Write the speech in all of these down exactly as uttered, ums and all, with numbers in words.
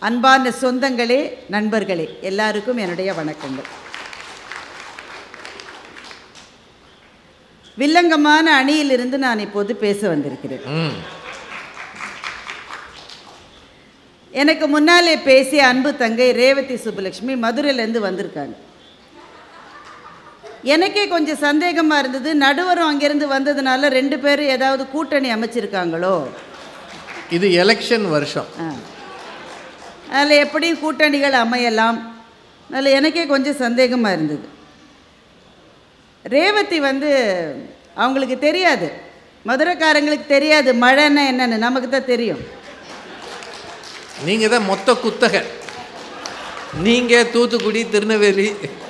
அன்பான சொந்தங்களே, நண்பர்களே, எல்லாருக்கும் என்னுடைய வணக்கங்கள். வில்லங்கமான அணியிலிருந்து நான் இப்போது பேச வந்திருக்கிறேன். எனக்கு முன்னாலே பேசிய அன்பு தங்கை ரேவதி சுப்புலட்சுமி மதுரையிலேருந்து வந்திருக்காங்க. எனக்கே கொஞ்சம் சந்தேகமாக இருந்தது, நடுவரும் அங்கேருந்து வந்ததுனால ரெண்டு பேரும் ஏதாவது கூட்டணி அமைச்சிருக்காங்களோ. இது எலெக்ஷன் வருஷம், அதில் எப்படியும் கூட்டணிகள் அமையலாம். அதில் எனக்கே கொஞ்சம் சந்தேகமாக இருந்தது. ரேவதி வந்து அவங்களுக்கு தெரியாது, மதுரைக்காரங்களுக்கு தெரியாது மழைன்னா என்னன்னு, நமக்கு தான் தெரியும். நீங்கள் தான் மொத்த குத்தகை, நீங்கள் தூத்துக்குடி, திருநெல்வேலி.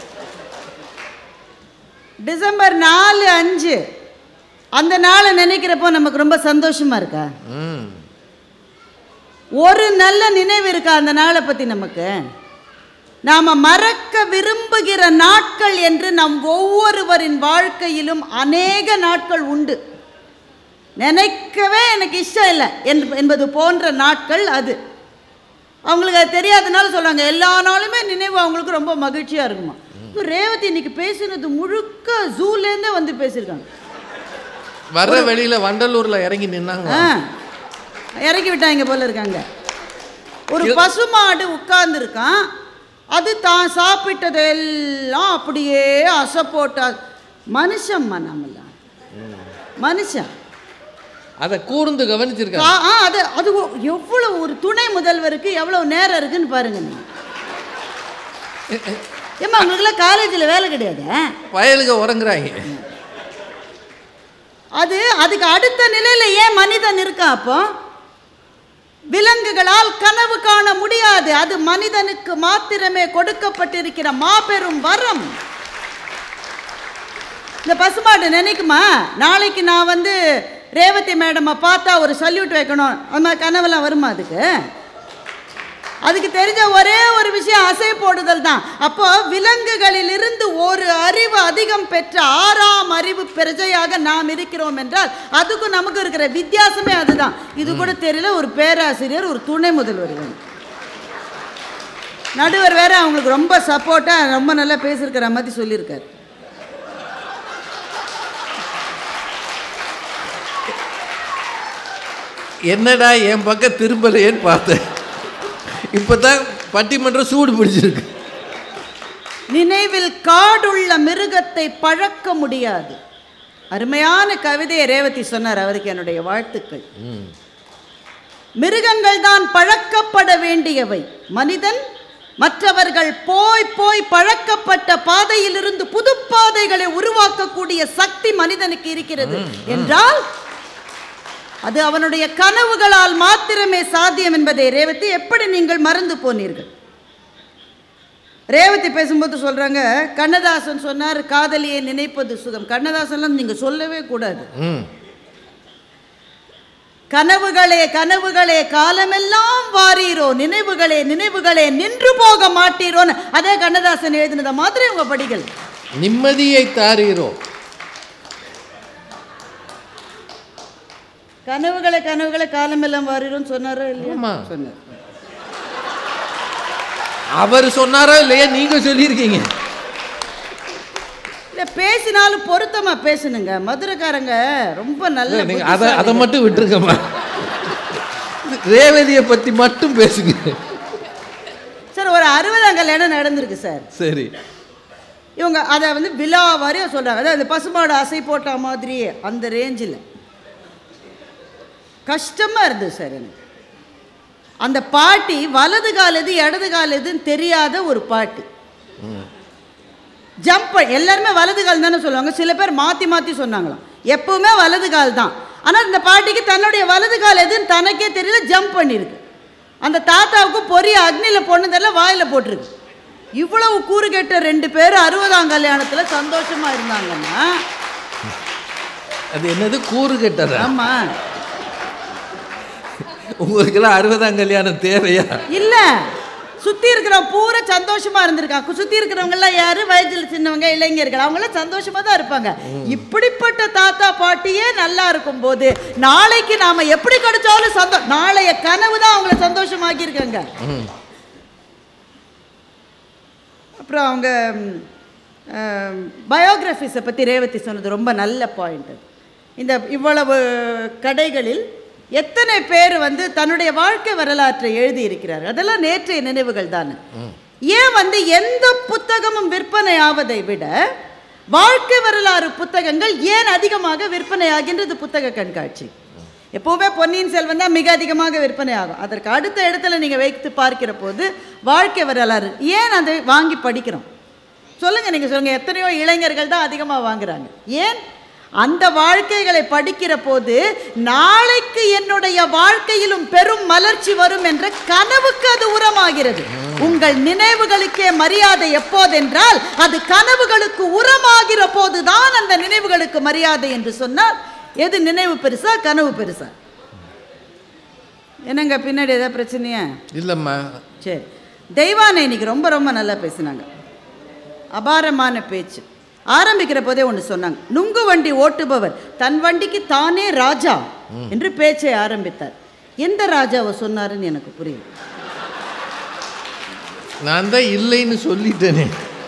டிசம்பர் நாலு அஞ்சு அந்த நாளை நினைக்கிறப்போ நமக்கு ரொம்ப சந்தோஷமாக இருக்கா? ஒரு நல்ல நினைவு இருக்கா அந்த நாளை பற்றி நமக்கு? நாம் மறக்க விரும்புகிற நாட்கள் என்று நம் ஒவ்வொருவரின் வாழ்க்கையிலும் அநேக நாட்கள் உண்டு. நினைக்கவே எனக்கு இஷ்டம் இல்லை என்பது போன்ற நாட்கள் அது. அவங்களுக்கு அது தெரியாதனால சொல்லுவாங்க, எல்லா நாளுமே நினைவு அவங்களுக்கு ரொம்ப மகிழ்ச்சியாக இருக்குமா. ரேவதி இன்னைக்கு பேசினது முழுக்க ஜூலேருந்தே வந்து பேசியிருக்காங்க. வர வெளியில் வண்டலூரில் இறங்கி நின்னாங்க, இறக்கி விட்டாங்க போல இருக்காங்க. ஒரு பசுமாடு உட்கார்ந்து இருக்கான், அது தான் சாப்பிட்டதெல்லாம் அப்படியே அசை போட்டா. மனுஷன் மனமல்ல, மனுஷன் அதை கூர்ந்து கவனிச்சிருக்காங்க. அது அது எவ்வளவு ஒரு துணை முதல்வருக்கு எவ்வளவு நேரம் இருக்குன்னு பாருங்க. நீ ஏமா உங்களுக்குலாம் காலேஜில் வேலை கிடையாது, வயலுக்கு உறங்குறாங்க. அது அதுக்கு அடுத்த நிலையில ஏன் மனிதன் இருக்கா? அப்போ விலங்குகளால் கனவு காண முடியாது, அது மனிதனுக்கு மாத்திரமே கொடுக்கப்பட்டிருக்கிற மாபெரும் வரம். இந்த பசுமாடு நினைக்குமா, நாளைக்கு நான் வந்து ரேவதி மேடமை பார்த்தா ஒரு சல்யூட் வைக்கணும், அது மாதிரி கனவுலாம் வருமா? அதுக்கு அதுக்கு தெரிஞ்ச ஒரே ஒரு விஷயம் அசை போடுதல் தான். அப்போ விலங்குகளில் இருந்து ஒரு அறிவு அதிகம் பெற்ற ஆறாம் அறிவு பிரஜையாக நாம் இருக்கிறோம் என்றால் அதுக்கும் நமக்கு இருக்கிற வித்தியாசமே அதுதான். இது கூட தெரியல, ஒரு பேராசிரியர், ஒரு துணை முதல்வர், நடுவர் வேற அவங்களுக்கு ரொம்ப சப்போர்ட்டா ரொம்ப நல்லா பேசியிருக்கிற மாதிரி சொல்லியிருக்காரு. என்னடா என் பக்கம் திரும்பலையேன்னு பார்த்தேன், இப்பதான் பட்டிமன்றம் சூடு பிடிச்சிருக்கு. நினைவில் காடுள்ள மிருகத்தை பழக்க முடியாது. அருமையான கவிதையை ரேவதி சொன்னார், அவருக்கு என்னுடைய வாழ்த்துக்கள். மிருகங்கள் தான் பழக்கப்பட வேண்டியவை, மனிதன் மற்றவர்கள் போய் போய் பழக்கப்பட்ட பாதையிலிருந்து புது பாதைகளை உருவாக்கக்கூடிய சக்தி மனிதனுக்கு இருக்கிறது என்றால் அது அவனுடைய கனவுகளால் மாத்திரமே சாத்தியம் என்பதை ரேவதி எப்படி நீங்கள் மறந்து போனீர்கள்? ரேவதி பேசும்போது சொல்றாங்க, கண்ணதாசன் சொன்னார் காதலியை நினைப்பது சுகம். கண்ணதாசன்லாம் நீங்க சொல்லவே கூடாது. கனவுகளே கனவுகளே காலமெல்லாம் வாரீரோ, நினைவுகளே நினைவுகளே நின்று போக மாட்டீரோன்னு அதே கண்ணதாசன் எழுதினதை மாதிரி உங்க படிகள். நிம்மதியை தாரீரோ, கனவுகளை கனவுகளை காலமெல்லாம் வாரீரோன்னு சொன்னாரோ இல்லையா? சொன்னார். அவர் சொன்னாரோ இல்லையா? நீங்க சொல்லியிருக்கீங்க. இல்லை, பேசினாலும் பொருத்தமா பேசணுங்க. மதுரைக்காரங்க ரொம்ப நல்ல. அதை அதை மட்டும் விட்டுருக்கமா, ரேவதியை பத்தி மட்டும் பேசுங்க சார். ஒரு அறுபதாம் கல்யாணம் நடந்திருக்கு சார். சரி, இவங்க அதை வந்து விழாவாரியா சொல்றாங்க, அதாவது பசுமாடு அசை போட்ட மாதிரியே அந்த ரேஞ்சில். கஷ்டமா இருந்தது சார் எனக்கு. அந்த பாட்டி வலது கால் எது இடது கால் எதுன்னு தெரியாத ஒரு பாட்டி. ஜம்ப் எல்லாருமே வலது கால் தானே சொல்லுவாங்க, சில பேர் மாற்றி மாற்றி சொன்னாங்களாம். எப்பவுமே வலது கால் தான். ஆனால் இந்த பாட்டிக்கு தன்னுடைய வலது கால் எதுன்னு தனக்கே தெரியல, ஜம்ப் பண்ணியிருக்கு. அந்த தாத்தாவுக்கு பொரிய அக்னியில் போனதெல்லாம் வாயில் போட்டிருக்கு. இவ்வளவு கூறு கேட்ட ரெண்டு பேரும் அறுபதாம் கல்யாணத்தில் சந்தோஷமாக இருந்தாங்கன்னா அது என்னது கூறு கேட்டது? ஆமாம், உங்களுக்கெல்லாம் அறுபதாம் கல்யாணம் தேவையா? இல்லை, சுற்றி இருக்கிற பூரா சந்தோஷமாக இருந்திருக்காங்க. சுற்றி இருக்கிறவங்கெல்லாம் யாரு? வயதில் சின்னவங்க, இளைஞர்கள், அவங்களாம் சந்தோஷமாக தான் இருப்பாங்க. இப்படிப்பட்ட தாத்தா பாட்டியே நல்லா இருக்கும் போது நாளைக்கு நாம் எப்படி கிடைச்சாலும் சந்தோ நாளைய கனவு தான் அவங்கள சந்தோஷமாக்கி இருக்காங்க. அப்புறம் அவங்க பயோகிராஃபிஸை பற்றி ரேவதி சொன்னது ரொம்ப நல்ல பாயிண்ட். இந்த இவ்வளவு கடைகளில் எத்தனை பேர் வந்து தன்னுடைய வாழ்க்கை வரலாற்றை எழுதி இருக்கிறார். அதெல்லாம் நேற்றைய நினைவுகள் தானே. ஏன் வந்து எந்த புத்தகமும் விற்பனை ஆவதை விட வாழ்க்கை வரலாறு புத்தகங்கள் ஏன் அதிகமாக விற்பனை ஆகின்றது? புத்தக கண்காட்சி. எப்போவுமே பொன்னியின் செல்வன் தான் மிக அதிகமாக விற்பனை ஆகும். அதற்கு அடுத்த இடத்துல நீங்கள் வைத்து பார்க்கிற போது வாழ்க்கை வரலாறு ஏன் அதை வாங்கி படிக்கிறோம் சொல்லுங்கள். நீங்கள் சொல்லுங்கள், எத்தனையோ இளைஞர்கள் தான் அதிகமாக வாங்குறாங்க. ஏன்? அந்த வாழ்க்கைகளை படிக்கிற போது நாளைக்கு என்னுடைய வாழ்க்கையிலும் பெரும் மலர்ச்சி வரும் என்ற கனவுக்கு அது உரமாகிறது. உங்கள் நினைவுகளுக்கே மரியாதை எப்போதென்றால் அது கனவுகளுக்கு உரமாகிற போதுதான் அந்த நினைவுகளுக்கு மரியாதை என்று சொன்னால் எது நினைவு பெருசா கனவு பெருசா? என்னங்க பின்னாடி ஏதாவது பிரச்சனையா? இல்லைம்மா. சரி, தெய்வானை இன்னைக்கு ரொம்ப ரொம்ப நல்லா பேசினாங்க. அபாரமான பேச்சு. ஆரம்பிக்கிற போதே ஒன்று சொன்னாங்க, நுங்கு வண்டி ஓட்டுபவர் தன் வண்டிக்கு தானே ராஜா என்று பேச்சை ஆரம்பித்தார். எந்த ராஜாவை சொன்னாருன்னு எனக்கு புரியும். நான் தான் இல்லைன்னு சொல்லிட்டேனே.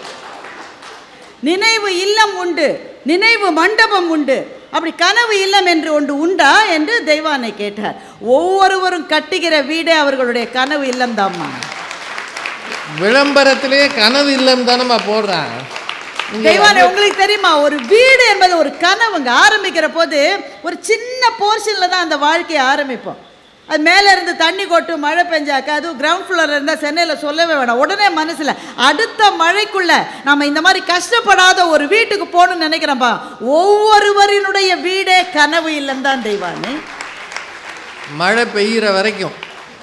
நினைவு இல்லம் உண்டு, நினைவு மண்டபம் உண்டு, அப்படி கனவு இல்லம் என்று ஒன்று உண்டா என்று தெய்வானை கேட்டார். ஒவ்வொருவரும் கட்டுகிற வீடே அவர்களுடைய கனவு இல்லம் தாம்மா. விளம்பரத்திலே கனவு இல்லம் தானம்மா போடுறான். தெய்வானை உங்களுக்கு தெரியுமா, ஒரு வீடு என்பது ஒரு கனவுங்க. ஆரம்பிக்கிற போது ஒரு சின்ன போர்ஷனில் தான் அந்த வாழ்க்கையை ஆரம்பிப்போம். அது மேலே இருந்து தண்ணி கொட்டு, மழை பெஞ்சாக்கா, அதுவும் கிரவுண்ட் ஃப்ளோரில் இருந்தால் சென்னையில் சொல்லவே வேணாம், உடனே மனசில் அடுத்த மழைக்குள்ளே நம்ம இந்த மாதிரி கஷ்டப்படாத ஒரு வீட்டுக்கு போகணும்னு நினைக்கிறோம்ப்பா. ஒவ்வொருவரினுடைய வீடே கனவு இல்லம் தான் தெய்வானை. மழை பெய்கிற வரைக்கும்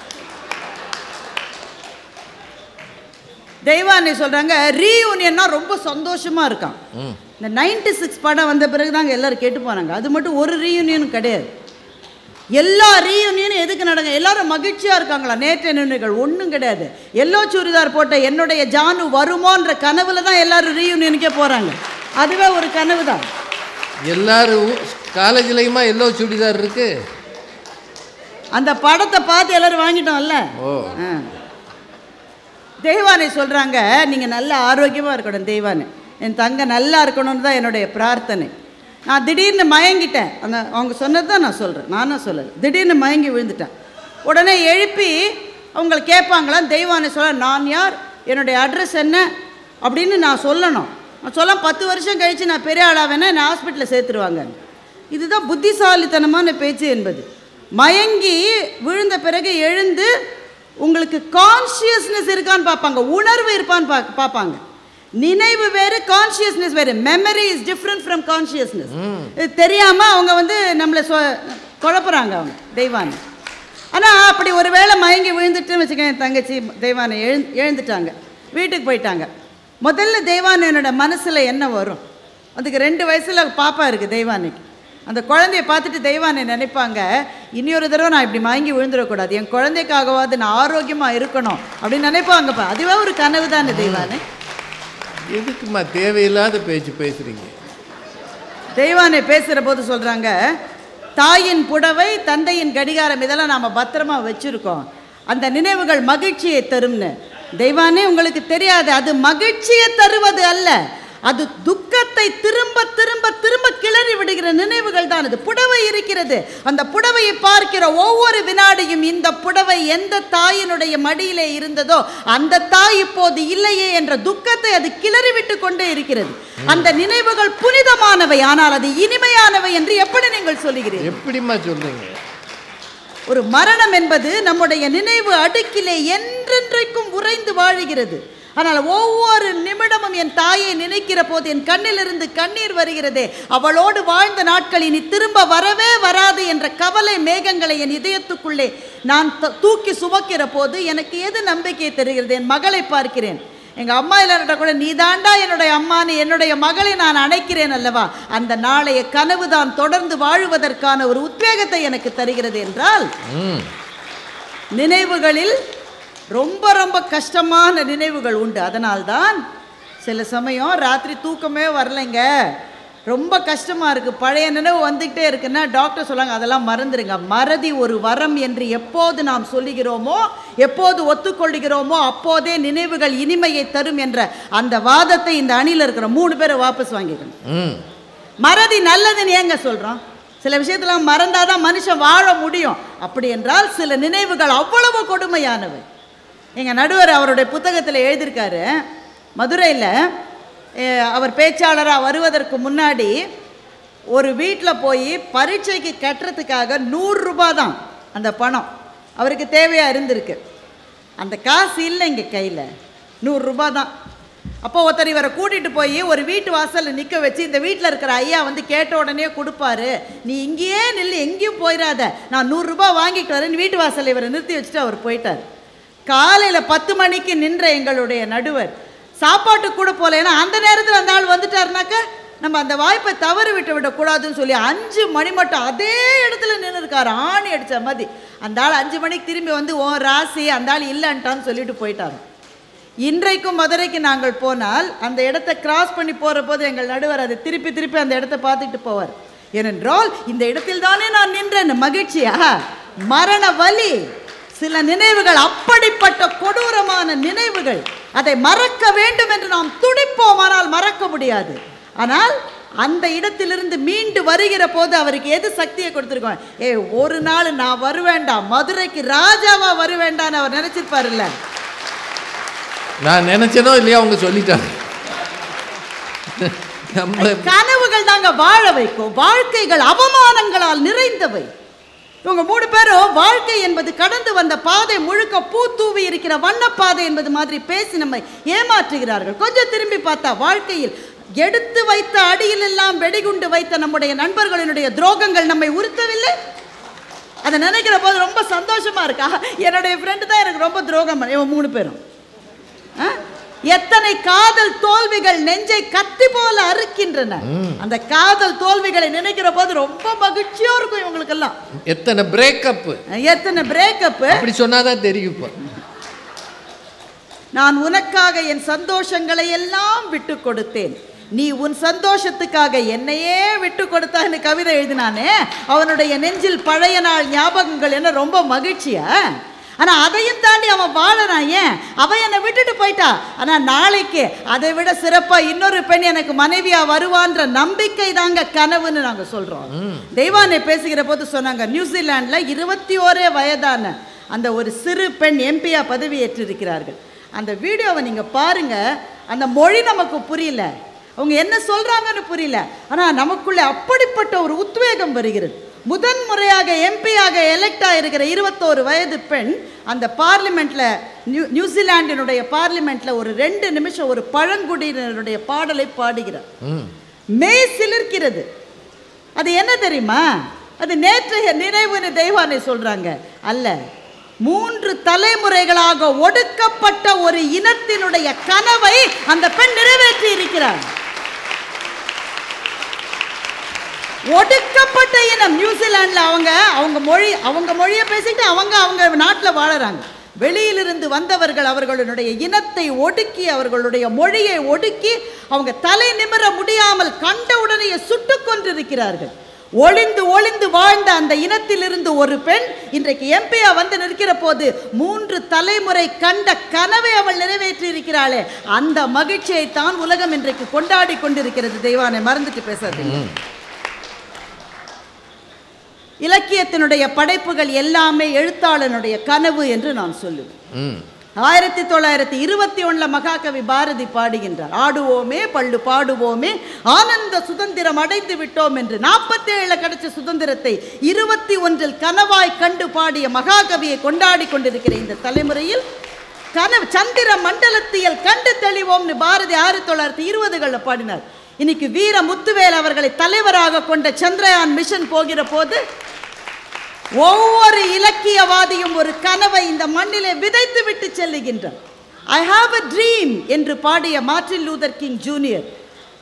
தெய்வானை சொல்கிறாங்க ரீயூனியன்னா ரொம்ப சந்தோஷமாக இருக்கான். இந்த நைன்டி சிக்ஸ் படம் வந்த பிறகு தாங்க எல்லோரும் கேட்டு போனாங்க. அது மட்டும் ஒரு ரீயூனியனும் கிடையாது. எல்லா ரீயூனியனும் எதுக்கு நடங்க? எல்லாரும் மகிழ்ச்சியாக இருக்காங்களா? நேற்றைய நினைவுகள் ஒன்றும் கிடையாது. எல்லோ சுடிதார் போட்ட என்னுடைய ஜானு வருமோன்ற கனவுல தான் எல்லாரும் ரீயூனியனுக்கே போகிறாங்க. அதுவே ஒரு கனவு தான். எல்லாரும் காலேஜ்லையுமா எல்லோ சுடிதார் இருக்கு. அந்த படத்தை பார்த்து எல்லோரும் வாங்கிட்டோம்ல. ஓ. தெய்வானை சொல்கிறாங்க, நீங்கள் நல்ல ஆரோக்கியமாக இருக்கணும் தெய்வானை, என் தங்க நல்லா இருக்கணும்னு தான் என்னுடைய பிரார்த்தனை. நான் திடீர்னு மயங்கிட்டேன். அந்த அவங்க சொன்னது தான் நான் சொல்கிறேன், நானும் சொல்லலை. திடீர்னு மயங்கி விழுந்துட்டேன். உடனே எழுப்பி அவங்களை கேட்பாங்களாம். தெய்வானை சொல்ல, நான் யார், என்னுடைய அட்ரஸ் என்ன அப்படின்னு நான் சொல்லணும். நான் சொல்ல பத்து வருஷம் கழித்து நான் பெரிய ஆளாவேன்னா என்னை ஹாஸ்பிட்டலில் சேர்த்துருவாங்க. இதுதான் புத்திசாலித்தனமான பேச்சு என்பது. மயங்கி விழுந்த பிறகு எழுந்து உங்களுக்கு கான்ஷியஸ்னஸ் இருக்கான்னு பார்ப்பாங்க, உணர்வு இருப்பான்னு பா பார்ப்பாங்க. நினைவு வேறு, கான்ஷியஸ்னஸ் வேறு. Memory is different from consciousness. இது தெரியாமல் அவங்க வந்து நம்மளை சொ குழப்புறாங்க அவங்க தெய்வானை. ஆனால் அப்படி ஒரு வேளை மயங்கி விழுந்துட்டுன்னு வச்சுக்கேன். என் தங்கச்சி தெய்வானை எழு எழுந்துட்டாங்க, வீட்டுக்கு போயிட்டாங்க. முதல்ல தெய்வானையோட மனசில் என்ன வரும்? அதுக்கு ரெண்டு வயசில் பாப்பா இருக்குது தெய்வானைக்கு. அந்த குழந்தைய பார்த்துட்டு தெய்வானை நினைப்பாங்க, இனியொரு தடவை நான் இப்படி மயங்கி விழுந்துடக்கூடாது, என் குழந்தைக்காகவாது நான் ஆரோக்கியமாக இருக்கணும் அப்படின்னு நினைப்பாங்கப்பா. அதுவே ஒரு கனவு தானே தெய்வானை. எதுக்குமா தேவையில்லாத பேச்சு பேசுறீங்க? தெய்வானை பேசுகிற போது சொல்கிறாங்க, தாயின் புடவை, தந்தையின் கடிகாரம், இதெல்லாம் நாம் பத்திரமா வச்சுருக்கோம். அந்த நினைவுகள் மகிழ்ச்சியை தரும்னு. தெய்வானே உங்களுக்கு தெரியாது, அது மகிழ்ச்சியை தருவது அல்ல, அது துக்கத்தை திரும்ப திரும்ப திரும்ப கிளறி விடுகிற நினைவுகள் தான். அது புடவை இருக்கிறது, அந்த புடவையை பார்க்கிற ஒவ்வொரு வினாடியும் இந்த புடவை எந்த தாயினுடைய மடியிலே இருந்ததோ அந்த தாய் இப்போது இல்லையே என்ற துக்கத்தை அது கிளறி விட்டு கொண்டே இருக்கிறது. அந்த நினைவுகள் புனிதமானவை, ஆனால் அது இனிமையானவை என்று எப்படி நீங்கள் சொல்லுகிறீர்கள்? எப்படிமா சொல்றீங்க? ஒரு மரணம் என்பது நம்முடைய நினைவு அடுக்கிலே என்றென்றைக்கும் உறைந்து வாழுகிறது. ஆனால் ஒவ்வொரு நிமிடமும் என் தாயை நினைக்கிற போது என் கண்ணிலிருந்து கண்ணீர் வருகிறதே. அவளோடு வாழ்ந்த நாட்கள் இனி திரும்ப வரவே வராது என்ற கவலை மேகங்களை என் இதயத்துக்குள்ளே நான் தூக்கி சுமக்கிற போது எனக்கு எது நம்பிக்கையை தருகிறது? என் மகளை பார்க்கிறேன். எங்கள் அம்மா இல்லாட்ட கூட நீ தாண்டா என்னுடைய அம்மானு என்னுடைய மகளை நான் அணைக்கிறேன் அல்லவா? அந்த நாளைய கனவு தான் தொடர்ந்து வாழுவதற்கான ஒரு உத்வேகத்தை எனக்கு தருகிறது. என்றால் நினைவுகளில் ரொம்ப ரொம்ப கஷ்டமான நினைவுகள் உண்டு. அதனால்தான் சில சமயம் ராத்திரி தூக்கமே வரலைங்க, ரொம்ப கஷ்டமாக இருக்குது, பழைய நினைவு வந்துக்கிட்டே இருக்குன்னா டாக்டர் சொல்லுவாங்க அதெல்லாம் மறந்துடுங்க. மறதி ஒரு வரம் என்று எப்போது நாம் சொல்லுகிறோமோ, எப்போது ஒத்துக்கொள்கிறோமோ அப்போதே நினைவுகள் இனிமையை தரும் என்ற அந்த வாதத்தை இந்த அணியில் இருக்கிற மூணு பேரை வாபஸ் வாங்கிக்கணும். மறதி நல்லதுன்னு ஏங்க சொல்கிறோம்? சில விஷயத்தில் மறந்தாதான் மனுஷன் வாழ முடியும். அப்படி என்றால் சில நினைவுகள் அவ்வளவு கொடுமையானவை. எங்கள் நடுவர் அவருடைய புத்தகத்தில் எழுதியிருக்காரு, மதுரையில் அவர் பேச்சாளராக வருவதற்கு முன்னாடி ஒரு வீட்டில் போய் பரீட்சைக்கு கட்டுறதுக்காக நூறுரூபா தான் அந்த பணம் அவருக்கு தேவையாக இருந்திருக்கு. அந்த காசு இல்லை இங்கே கையில், நூறுரூபா தான். அப்போ ஒருத்தர் இவரை கூட்டிகிட்டு போய் ஒரு வீட்டு வாசலில் நிற்க வச்சு இந்த வீட்டில் இருக்கிற ஐயா வந்து கேட்ட உடனே கொடுப்பாரு, நீ இங்கேயே நில்லு, எங்கேயும் போயிடாத, நான் நூறுரூபா வாங்கிட்டு வரேன். வீட்டு வாசலில் இவரை நிறுத்தி வச்சுட்டு அவர் போயிட்டார். காலையில் பத்து மணிக்கு நின்ற எங்களுடைய நடுவர் சாப்பாட்டு கூட போகல. ஏன்னா அந்த நேரத்தில் அந்த ஆள் வந்துட்டாருனாக்கா நம்ம அந்த வாய்ப்பை தவறு விட்டு விடக்கூடாதுன்னு சொல்லி அஞ்சு மணி மட்டும் அதே இடத்துல நின்று இருக்காரு, ஆணி அடித்த மாதிரி. அந்த ஆள் அஞ்சு மணிக்கு திரும்பி வந்து ஓ ராசி அந்த ஆள் இல்லைன்ட்டான்னு சொல்லிட்டு போயிட்டாரு. இன்றைக்கும் மதுரைக்கு நாங்கள் போனால் அந்த இடத்தை கிராஸ் பண்ணி போகிற போது எங்கள் நடுவர் அதை திருப்பி திருப்பி அந்த இடத்தை பார்த்துக்கிட்டு போவார். ஏனென்றால் இந்த இடத்தில் தானே நான் நின்றேன். மகிழ்ச்சியா? மரண வலி. சில நினைவுகள் அப்படிப்பட்ட கொடூரமான நினைவுகள், அதை மறக்க வேண்டும் என்று நாம் துடிப்போம், ஆனால் மறக்க முடியாது. ஆனால் அந்த இடத்திலிருந்து மீண்டு வருகிற போது அவருக்கு எது சக்தியை கொடுத்துருக்கோம்? ஏ ஒரு நாள் நான் வருவேண்டா, மதுரைக்கு ராஜாவா வருவேண்டான்னு அவர் நினைச்சிருப்பாருல்ல. நான் நினைச்சனோ இல்லையா அவங்க சொல்லிட்டாங்க. கனவுகள் தாங்க வாழ வைக்கும். வாழ்க்கைகள் அவமானங்களால் நிறைந்தவை. இவங்க மூணு பேரும் வாழ்க்கை என்பது கடந்து வந்த பாதை முழுக்க பூ தூவி இருக்கிற வண்ணப்பாதை என்பது மாதிரி பேசி நம்மை ஏமாற்றுகிறார்கள். கொஞ்சம் திரும்பி பார்த்தா வாழ்க்கையில் எடுத்து வைத்த அடியில் எல்லாம் வெடிகுண்டு வைத்த நம்முடைய நண்பர்களினுடைய துரோகங்கள் நம்மை உறுத்தவில்லை. அதை நினைக்கிற போது ரொம்ப சந்தோஷமா இருக்கா. என்னுடைய ஃப்ரெண்டு தான் எனக்கு ரொம்ப துரோகம். இவன் மூணு பேரும் எத்தனை காதல் தோல்விகள் நெஞ்சை கத்தி போல அறுக்கின்றன. அந்த காதல் தோல்விகளை நினைக்கிற போது ரொம்ப மகிழ்ச்சியா இருக்கும் இவங்களுக்கு எல்லாம். எத்தனை பிரேக்கப், எத்தனை பிரேக்கப் அப்படி சொன்னாதான் தெரியும். நான் உனக்காக என் சந்தோஷங்களை எல்லாம் விட்டு கொடுத்தேன், நீ உன் சந்தோஷத்துக்காக என்னையே விட்டு கொடுத்தான்னு கவிதை எழுதினானே, அவனுடைய நெஞ்சில் பழைய நாள் ஞாபகங்கள் என்ன ரொம்ப மகிழ்ச்சியா? ஆனா அதையும் தாண்டி அவன் வாழறான். ஏன்? அவன் என்னை விட்டுட்டு போயிட்டா, ஆனா நாளைக்கு அதை விட சிறப்பா இன்னொரு பெண் எனக்கு மனைவியா வருவான்ற நம்பிக்கை தாங்க கனவுன்னு நாங்க சொல்றோம். தெய்வானை பேசுகிற போது சொன்னாங்க, நியூசிலாந்துல இருபத்தி ஓரே வயதான அந்த ஒரு சிறு பெண் எம்பியா பதவி ஏற்றிருக்கிறார்கள். அந்த வீடியோவை நீங்க பாருங்க. அந்த மொழி நமக்கு புரியல, அவங்க என்ன சொல்றாங்கன்னு புரியல, ஆனா நமக்குள்ள அப்படிப்பட்ட ஒரு உத்வேகம் வருகிறது. முதன் முறையாக எம்பியாக எலெக்ட் ஆகிருக்கிற இருபத்தோரு வயது பெண் அந்த பார்லிமெண்ட்ல, நியூ நியூசிலாண்டினுடைய பார்லிமெண்ட்ல ஒரு ரெண்டு நிமிஷம் ஒரு பழங்குடியினருடைய பாடலை பாடுகிறார். மெய் சிலிர்க்கிறது. அது என்ன தெரியுமா? அது நேற்றைய நினைவுன்னு தெய்வானை சொல்றாங்க. அல்ல, மூன்று தலைமுறைகளாக ஒடுக்கப்பட்ட ஒரு இனத்தினுடைய கனவை அந்த பெண் நிறைவேற்றி இருக்கிறார். ஒடுக்கப்பட்ட இனம் நியூசிலாண்டில். அவங்க அவங்க மொழி அவங்க மொழியை பேசிட்டு அவங்க அவங்க நாட்டில் வாழறாங்க. வெளியிலிருந்து வந்தவர்கள் அவர்களுடைய இனத்தை ஒடுக்கி, அவர்களுடைய மொழியை ஒடுக்கி, அவங்க தலை நிமிர முடியாமல் கண்டவுடனே சுட்டு கொண்டிருக்கிறார்கள். ஒளிந்து ஒளிந்து வாழ்ந்த அந்த இனத்திலிருந்து ஒரு பெண் இன்றைக்கு எம்பியா வந்து நிற்கிற போது மூன்று தலைமுறை கண்ட கனவை அவள் நிறைவேற்றி இருக்கிறாளே, அந்த மகிழ்ச்சியை தான் உலகம் இன்றைக்கு கொண்டாடி கொண்டிருக்கிறது. தெய்வானை மறந்துட்டு பேசாது. இலக்கியத்தினுடைய படைப்புகள் எல்லாமே எழுத்தாளனுடைய கனவு என்று நான் சொல்லுவேன். ஆயிரத்தி தொள்ளாயிரத்தி இருபத்தி ஒண்ணுல மகாகவி பாரதி பாடுகின்றார், ஆடுவோமே பள்ளு பாடுவோமே ஆனந்த சுதந்திரம் அடைந்து விட்டோம் என்று. நாற்பத்தி ஏழுல கிடைச்ச சுதந்திரத்தை இருபத்தி ஒன்றில் கனவாய் கண்டு பாடிய மகாகவியை கொண்டாடி கொண்டிருக்கிற இந்த தலைமுறையில் கனவு சந்திர மண்டலத்தியல் கண்டு தெளிவோம்னு பாரதி ஆயிரத்தி தொள்ளாயிரத்தி இருபதுகளில் பாடினார். இன்னைக்கு வீர முத்துவேல் அவர்களை தலைவராக கொண்ட சந்திரயான் மிஷன் போகிற போது ஒவ்வொரு இலக்கியவாதியும் ஒரு கனவை இந்த மண்ணிலே விதைத்து விட்டு செல்லுகின்றார். ஐ ஹாவ் அ ட்ரீம் என்று பாடிய மார்ட்டின் லூதர் கிங் ஜூனியர்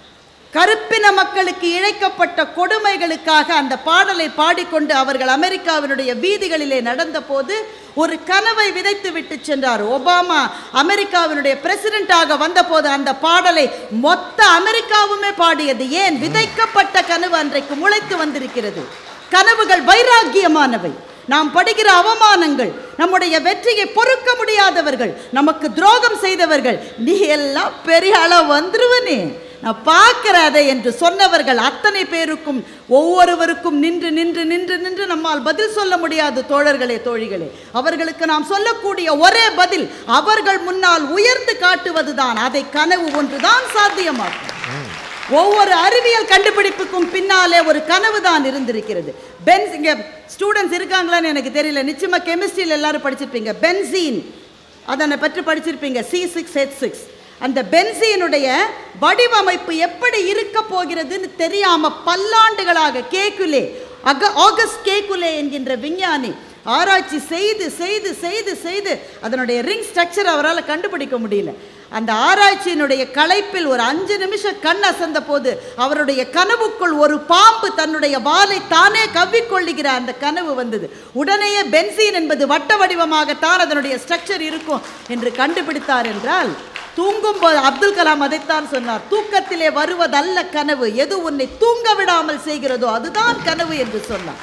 கருப்பின மக்களுக்கு இழைக்கப்பட்ட கொடுமைகளுக்காக அந்த பாடலை பாடிக்கொண்டு அவர்கள் அமெரிக்காவினுடைய வீதிகளிலே நடந்த போது ஒரு கனவை விதைத்து விட்டு சென்றார். ஒபாமா அமெரிக்காவினுடைய பிரசிடென்டாக வந்த போது அந்த பாடலை மொத்த அமெரிக்காவுமே பாடியது. ஏன்? விதைக்கப்பட்ட கனவு அன்றைக்கு முளைத்து வந்திருக்கிறது. கனவுகள் வைராக்கியமானவை. நாம் படுகிற அவமானங்கள், நம்முடைய வெற்றியை பொறுக்க முடியாதவர்கள், நமக்கு துரோகம் செய்தவர்கள், நீ எல்லாம் பெரிய அளவு வந்துருவனே, நான் பார்க்கிற அதை என்று சொன்னவர்கள் அத்தனை பேருக்கும் ஒவ்வொருவருக்கும் நின்று நின்று நின்று நின்று நம்மால் பதில் சொல்ல முடியாது தோழர்களே, தோழிகளே. அவர்களுக்கு நாம் சொல்லக்கூடிய ஒரே பதில் அவர்கள் முன்னால் உயர்ந்து காட்டுவதுதான். அதை கனவு ஒன்றுதான் சாத்தியமாகும். ஒவ்வொரு அறிவியல் கண்டுபிடிப்புக்கும் பின்னாலே ஒரு கனவு தான் இருந்திருக்கிறது. பென்ஸ் இங்கே ஸ்டூடெண்ட்ஸ் இருக்காங்களான்னு எனக்கு தெரியல, நிச்சயமாக கெமிஸ்ட்ரியில் எல்லாரும் படிச்சிருப்பீங்க. பென்சீன் அதனை பற்றி படிச்சிருப்பீங்க, சி சிக்ஸ் ஹெச் சிக்ஸ். அந்த பென்சீனுடைய வடிவமைப்பு எப்படி இருக்க போகிறதுன்னு தெரியாம பல்லாண்டுகளாக கேக்குலே அக ஆகஸ்ட் கேக்குலே என்கின்ற விஞ்ஞானி ஆராய்ச்சி செய்து செய்து செய்து செய்து அதனுடைய ரிங் ஸ்ட்ரக்சர் அவரால் கண்டுபிடிக்க முடியல. அந்த ஆராய்ச்சியினுடைய களைப்பில் ஒரு அஞ்சு நிமிஷம் கண் அசந்த போது அவருடைய கனவுக்குள் ஒரு பாம்பு தன்னுடைய வாலை தானே கவ்விக்கொள்ளுகிற அந்த கனவு வந்தது. உடனேயே பென்சீன் என்பது வட்ட வடிவமாகத்தான் அதனுடைய ஸ்ட்ரக்சர் இருக்கும் என்று கண்டுபிடித்தார். என்றால் தூங்கும் போது அப்துல் கலாம் அதைத்தான் சொன்னார், தூக்கத்திலே வருவதல்ல கனவு, எது உன்னை தூங்க விடாமல் செய்கிறதோ அதுதான் கனவு என்று சொன்னார்.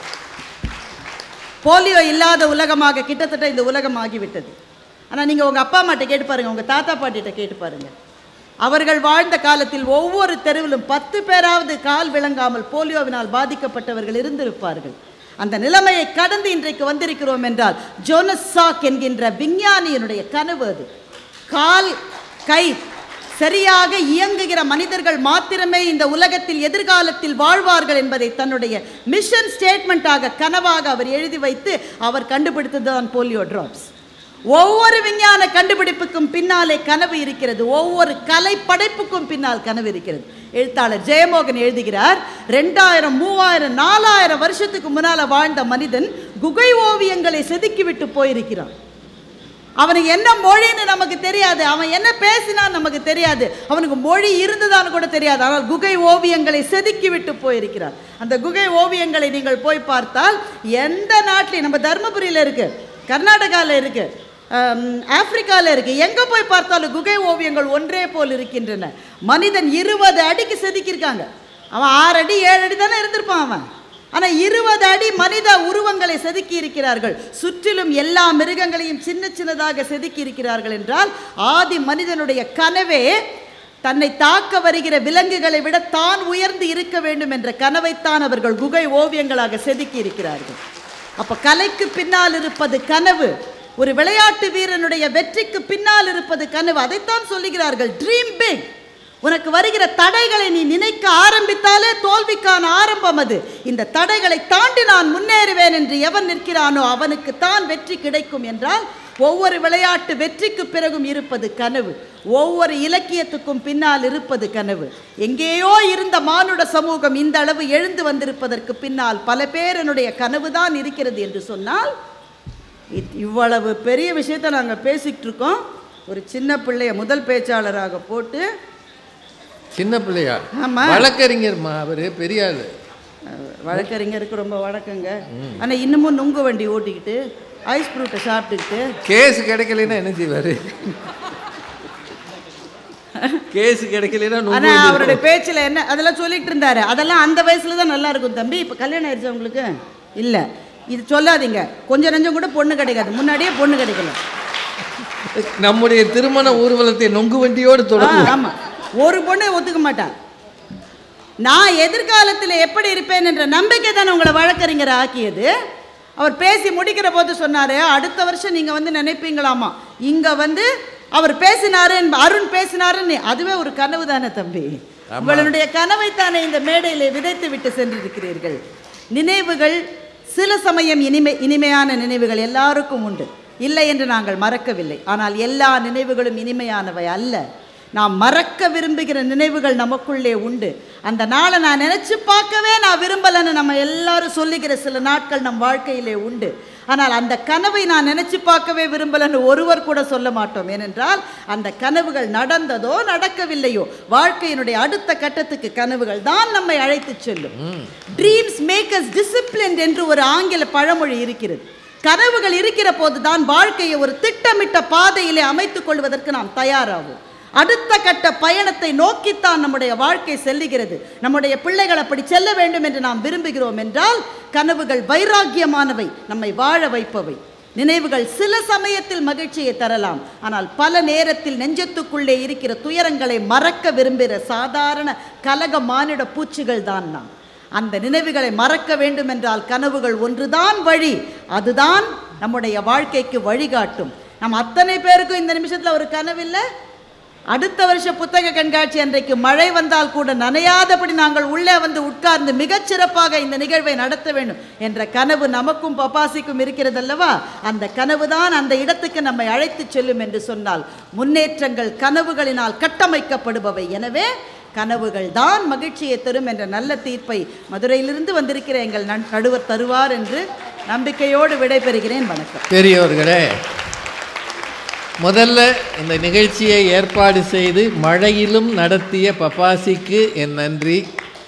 போலியோ இல்லாத உலகமாக கிட்டத்தட்ட இந்த உலகம் ஆகிவிட்டது. ஆனால் நீங்கள் உங்கள் அப்பா அம்மாட்ட கேட்டு பாருங்கள், உங்கள் தாத்தா பாட்டிகிட்ட கேட்டு பாருங்கள். அவர்கள் வாழ்ந்த காலத்தில் ஒவ்வொரு தெருவிலும் பத்து பேராவது கால் விளங்காமல் போலியோவினால் பாதிக்கப்பட்டவர்கள் இருந்திருப்பார்கள். அந்த நிலைமையை கடந்து இன்றைக்கு வந்திருக்கிறோம் என்றால் ஜோனஸ் சாக் என்கின்ற விஞ்ஞானியினுடைய கனவு அது. கால் கை சரியாக இயங்குகிற மனிதர்கள் மாத்திரமே இந்த உலகத்தில் எதிர்காலத்தில் வாழ்வார்கள் என்பதை தன்னுடைய மிஷன் ஸ்டேட்மெண்ட்டாக கனவாக அவர் எழுதி வைத்து அவர் கண்டுபிடித்ததுதான் போலியோ டிராப்ஸ். ஒவ்வொரு விஞ்ஞான கண்டுபிடிப்புக்கும் பின்னாலே கனவு இருக்கிறது. ஒவ்வொரு கலை படைப்புக்கும் பின்னால் கனவு இருக்கிறது. எழுத்தாளர் ஜெயமோகன் எழுதுகிறார், ரெண்டாயிரம் மூவாயிரம் நாலாயிரம் வருஷத்துக்கு முன்னால் வாழ்ந்த மனிதன் குகை ஓவியங்களை செதுக்கிவிட்டு போயிருக்கிறான். அவனுக்கு என்ன மொழின்னு நமக்கு தெரியாது, அவன் என்ன பேசினான் நமக்கு தெரியாது, அவனுக்கு மொழி இருந்ததான்னு கூட தெரியாது. ஆனால் குகை ஓவியங்களை செதுக்கி விட்டு போயிருக்கிறார். அந்த குகை ஓவியங்களை நீங்கள் போய் பார்த்தால் எந்த நாட்டிலையும், நம்ம தர்மபுரியில் இருக்கு, கர்நாடகாவில் இருக்கு, ஆப்பிரிக்காவில் இருக்கு, எங்கே போய் பார்த்தாலும் குகை ஓவியங்கள் ஒன்றே போல் இருக்கின்றன. மனிதன் இருபது அடிக்கு செதுக்கியிருக்காங்க. அவன் ஆறு அடி ஏழு அடி தானே இருந்திருப்பான் அவன். ஆனால் இருபது அடி மனித உருவங்களை செதுக்கி இருக்கிறார்கள். சுற்றிலும் எல்லா மிருகங்களையும் சின்ன சின்னதாக செதுக்கி இருக்கிறார்கள். என்றால் ஆதி மனிதனுடைய கனவே தன்னை தாக்க வருகிற விலங்குகளை விட தான் உயர்ந்து இருக்க வேண்டும் என்ற கனவைத்தான் அவர்கள் குகை ஓவியங்களாக செதுக்கி இருக்கிறார்கள். அப்போ கலைக்கு பின்னால் இருப்பது கனவு, ஒரு விளையாட்டு வீரனுடைய வெற்றிக்கு பின்னால் இருப்பது கனவு. அதைத்தான் சொல்லுகிறார்கள், ட்ரீம் பிக். உனக்கு வருகிற தடைகளை நீ நினைக்க ஆரம்பித்தாலே தோல்விக்கான ஆரம்பம் அது. இந்த தடைகளை தாண்டி நான் முன்னேறுவேன் என்று எவன் நிற்கிறானோ அவனுக்கு தான் வெற்றி கிடைக்கும். என்றால் ஒவ்வொரு விளையாட்டு வெற்றிக்கு பிறகும் இருப்பது கனவு, ஒவ்வொரு இலக்கியத்துக்கும் பின்னால் இருப்பது கனவு. எங்கேயோ இருந்த மானுட சமூகம் இந்த அளவு எழுந்து வந்திருப்பதற்கு பின்னால் பல பேரனுடைய கனவு தான் இருக்கிறது என்று சொன்னால், இவ்வளவு பெரிய விஷயத்தை நாங்கள் பேசிக்கிட்டு இருக்கோம். ஒரு சின்ன பிள்ளைய முதல் பேச்சாளராக போட்டு, சின்ன பிள்ளையா? ஆமாம், வழக்கறிஞர்மா அவர், பெரிய ஆள். வழக்கறிஞருக்கு ரொம்ப வழக்கங்க. ஆனால் இன்னமும் நுங்கு வண்டி ஓட்டிக்கிட்டு ஐஸ் ஃப்ரூட்டை சாப்பிட்டுக்கிட்டு கேஸ் கிடைக்கலன்னா என்ன செய்வார்? கேஸ் கிடைக்கலன்னா. ஆனால் அவருடைய பேச்சில் என்ன அதெல்லாம் சொல்லிட்டு இருந்தாரு. அதெல்லாம் அந்த வயசுல தான் நல்லா இருக்கும் தம்பி. இப்போ கல்யாணம் ஆயிடுச்சு உங்களுக்கு? இல்லை, இது சொல்லாதீங்க. கொஞ்சம் நஞ்சம் கூட பொண்ணு கிடைக்காது, முன்னாடியே பொண்ணு கிடைக்கல. நம்முடைய திருமண ஊர்வலத்தை நொங்கு வண்டியோடு தொடரும். ஆமாம், ஒரு பொண்ணை ஒத்துக்க மாட்டான். நான் எதிர்காலத்தில் எப்படி இருப்பேன் என்ற நம்பிக்கை தானே உங்களை வழக்கறிஞர் ஆக்கியது. அவர் பேசி முடிக்கிற போது சொன்னார், அடுத்த வருஷம் நீங்கள் வந்து நினைப்பீங்களாமா இங்கே வந்து அவர் பேசினாரு, அருண் பேசினாருன்னு. அதுவே ஒரு கனவு தானே தம்பி. உங்களுடைய கனவை தானே இந்த மேடையில் விதைத்து விட்டு சென்றிருக்கிறீர்கள். நினைவுகள் சில சமயம் இனிமை இனிமையான நினைவுகள் எல்லாருக்கும் உண்டு, இல்லை என்று நாங்கள் மறக்கவில்லை. ஆனால் எல்லா நினைவுகளும் இனிமையானவை அல்ல. நாம் மறக்க விரும்புகிற நினைவுகள் நமக்குள்ளே உண்டு. அந்த நாளை நான் நினச்சி பார்க்கவே நான் விரும்பலைன்னு நம்ம எல்லாரும் சொல்லிக்கிற சில நாட்கள் நம் வாழ்க்கையிலே உண்டு. ஆனால் அந்த கனவை நான் நினச்சி பார்க்கவே விரும்பலைன்னு ஒருவர் கூட சொல்ல மாட்டோம். ஏனென்றால் அந்த கனவுகள் நடந்ததோ நடக்கவில்லையோ, வாழ்க்கையினுடைய அடுத்த கட்டத்துக்கு கனவுகள் தான் நம்மை அழைத்து செல்லும். ட்ரீம்ஸ் மேக் அஸ் டிசிப்ளின்ட் என்று ஒரு ஆங்கில பழமொழி இருக்கிறது. கனவுகள் இருக்கிற போது தான் வாழ்க்கையை ஒரு திட்டமிட்ட பாதையிலே அமைத்துக் கொள்வதற்கு நாம் தயாராகும். அடுத்த கட்ட பயணத்தை நோக்கித்தான் நம்முடைய வாழ்க்கை செல்லுகிறது. நம்முடைய பிள்ளைகள் அப்படி செல்ல வேண்டும் என்று நாம் விரும்புகிறோம் என்றால் கனவுகள் வைராக்கியமானவை, நம்மை வாழ வைப்பவை. நினைவுகள் சில சமயத்தில் மகிழ்ச்சியை தரலாம், ஆனால் பல நேரத்தில் நெஞ்சத்துக்குள்ளே இருக்கிற துயரங்களை மறக்க விரும்புகிற சாதாரண கலக மானிட பூச்சிகள் தான் நாம். அந்த நினைவுகளை மறக்க வேண்டும் என்றால் கனவுகள் ஒன்றுதான் வழி. அதுதான் நம்முடைய வாழ்க்கைக்கு வழிகாட்டும். நம்ம அத்தனை பேருக்கும் இந்த நிமிஷத்தில் ஒரு கனவு இல்லை. அடுத்த வருஷ புத்தக கண்காட்சி அன்றைக்கு மழை வந்தால் கூட நனையாதபடி நாங்கள் உள்ளே வந்து உட்கார்ந்து மிகச்சிறப்பாக இந்த நிகழ்வை நடத்த வேண்டும் என்ற கனவு நமக்கும் பப்பாசிக்கும் இருக்கிறது அல்லவா? அந்த கனவு தான் அந்த இடத்துக்கு நம்மை அழைத்து செல்லும் என்று சொன்னால் முன்னேற்றங்கள் கனவுகளினால் கட்டமைக்கப்படுபவை. எனவே கனவுகள் தான் மகிழ்ச்சியை தரும் என்ற நல்ல தீர்ப்பை மதுரையிலிருந்து வந்திருக்கிற எங்கள் நடுவர் தருவார் என்று நம்பிக்கையோடு விடைபெறுகிறேன். வணக்கம். பெரியவர்களே, முதல்ல இந்த நிகழ்ச்சியை ஏற்பாடு செய்து மழையிலும் நடத்திய பப்பாசிக்கு என் நன்றி.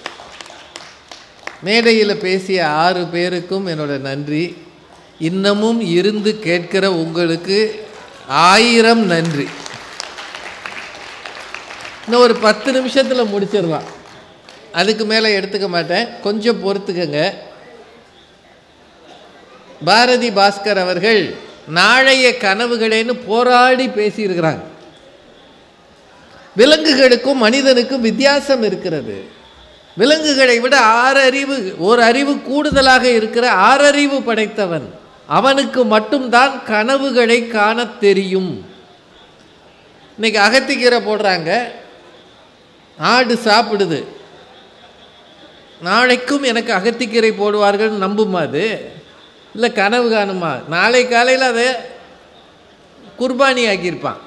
மேடையில் பேசிய ஆறு பேருக்கும் என்னோட நன்றி. இன்னமும் இருந்து கேட்கிற உங்களுக்கு ஆயிரம் நன்றி. இன்னும் ஒரு பத்து நிமிஷத்தில் முடிச்சிடலாம், அதுக்கு மேலே எடுத்துக்க மாட்டேன், கொஞ்சம் பொறுத்துக்கங்க. பாரதி பாஸ்கர் அவர்கள் நாளைய கனவுகளேன்னு போராடி பேசியிருக்கிறாங்க. விலங்குகளுக்கும் மனிதனுக்கும் வித்தியாசம் இருக்கிறது. விலங்குகளை விட ஆறறிவு ஒரு அறிவு கூடுதலாக இருக்கிற ஆறறிவு படைத்தவன் அவனுக்கு மட்டும்தான் கனவுகளை காண தெரியும். இன்னைக்கு அகத்திக்கீரை போடுறாங்க, ஆடு சாப்பிடுது. நாளைக்கும் எனக்கு அகத்திக்கீரை போடுவார்கள் நம்புமா? அது இல்லை கனவு காணுமா? நாளை காலையில் அதை குர்பானி ஆக்கியிருப்பான்,